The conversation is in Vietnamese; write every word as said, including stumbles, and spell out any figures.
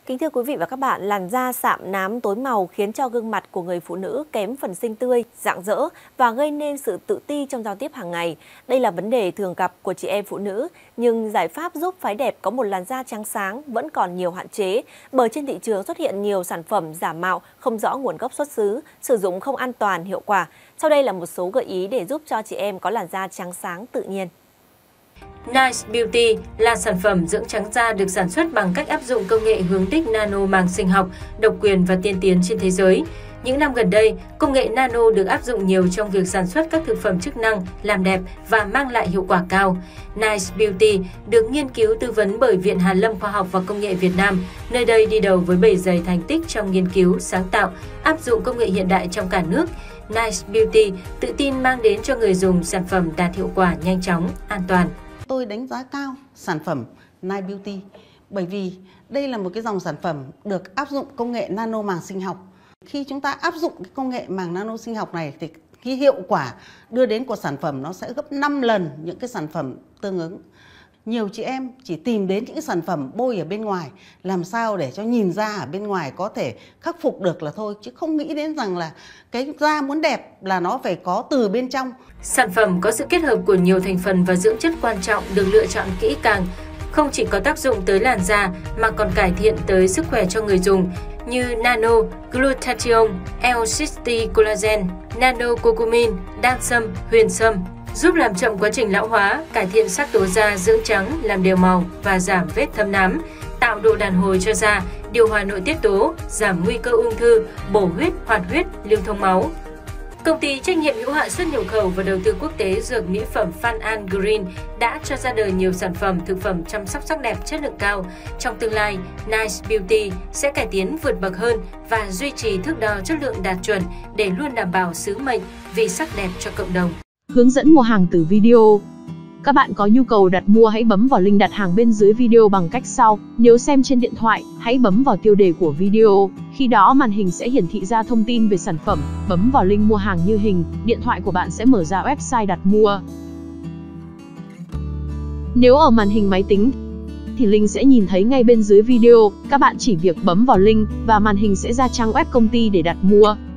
Kính thưa quý vị và các bạn, làn da sạm nám tối màu khiến cho gương mặt của người phụ nữ kém phần xinh tươi, rạng rỡ và gây nên sự tự ti trong giao tiếp hàng ngày. Đây là vấn đề thường gặp của chị em phụ nữ, nhưng giải pháp giúp phái đẹp có một làn da trắng sáng vẫn còn nhiều hạn chế, bởi trên thị trường xuất hiện nhiều sản phẩm giả mạo, không rõ nguồn gốc xuất xứ, sử dụng không an toàn, hiệu quả. Sau đây là một số gợi ý để giúp cho chị em có làn da trắng sáng tự nhiên. Nice Beauty là sản phẩm dưỡng trắng da được sản xuất bằng cách áp dụng công nghệ hướng đích nano màng sinh học, độc quyền và tiên tiến trên thế giới. Những năm gần đây, công nghệ nano được áp dụng nhiều trong việc sản xuất các thực phẩm chức năng, làm đẹp và mang lại hiệu quả cao. Nice Beauty được nghiên cứu tư vấn bởi Viện Hàn lâm Khoa học và Công nghệ Việt Nam, nơi đây đi đầu với bề dày thành tích trong nghiên cứu, sáng tạo, áp dụng công nghệ hiện đại trong cả nước. Nice Beauty tự tin mang đến cho người dùng sản phẩm đạt hiệu quả nhanh chóng, an toàn. Tôi đánh giá cao sản phẩm Nice Beauty bởi vì đây là một cái dòng sản phẩm được áp dụng công nghệ nano màng sinh học. Khi chúng ta áp dụng cái công nghệ màng nano sinh học này thì cái hiệu quả đưa đến của sản phẩm nó sẽ gấp năm lần những cái sản phẩm tương ứng. Nhiều chị em chỉ tìm đến những sản phẩm bôi ở bên ngoài làm sao để cho nhìn da ở bên ngoài có thể khắc phục được là thôi, chứ không nghĩ đến rằng là cái da muốn đẹp là nó phải có từ bên trong. Sản phẩm có sự kết hợp của nhiều thành phần và dưỡng chất quan trọng được lựa chọn kỹ càng, không chỉ có tác dụng tới làn da mà còn cải thiện tới sức khỏe cho người dùng như nano glutathione, L-cysteine collagen, nano curcumin, đan sâm, huyền sâm, giúp làm chậm quá trình lão hóa, cải thiện sắc tố da, dưỡng trắng, làm đều màu và giảm vết thâm nám, tạo độ đàn hồi cho da, điều hòa nội tiết tố, giảm nguy cơ ung thư, bổ huyết, hoạt huyết, lưu thông máu. Công ty trách nhiệm hữu hạn xuất nhập khẩu và đầu tư quốc tế dược mỹ phẩm Phan An Green đã cho ra đời nhiều sản phẩm thực phẩm chăm sóc sắc đẹp chất lượng cao. Trong tương lai, Nice Beauty sẽ cải tiến vượt bậc hơn và duy trì thước đo chất lượng đạt chuẩn để luôn đảm bảo sứ mệnh vì sắc đẹp cho cộng đồng. Hướng dẫn mua hàng từ video. Các bạn có nhu cầu đặt mua hãy bấm vào link đặt hàng bên dưới video bằng cách sau. Nếu xem trên điện thoại, hãy bấm vào tiêu đề của video. Khi đó màn hình sẽ hiển thị ra thông tin về sản phẩm. Bấm vào link mua hàng như hình, điện thoại của bạn sẽ mở ra website đặt mua. Nếu ở màn hình máy tính, thì link sẽ nhìn thấy ngay bên dưới video. Các bạn chỉ việc bấm vào link và màn hình sẽ ra trang web công ty để đặt mua.